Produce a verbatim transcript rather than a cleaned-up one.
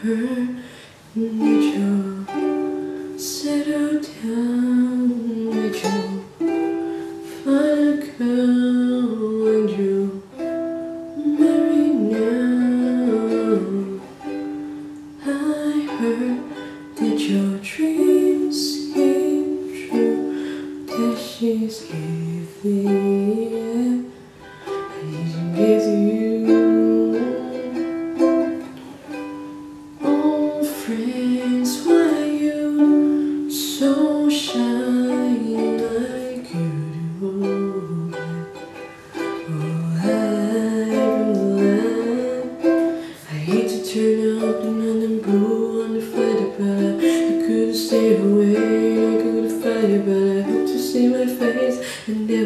heard that you'll settle down, that you'll find a girl and you'll marry now. I heard that your dreams came true, that she's giving, and she gives you. Old friends, why are you so shy like you do? Oh, I'm glad. I hate to turn up another blue on the fighter, but I couldn't stay away. I couldn't fight it, but I hope to see my face and never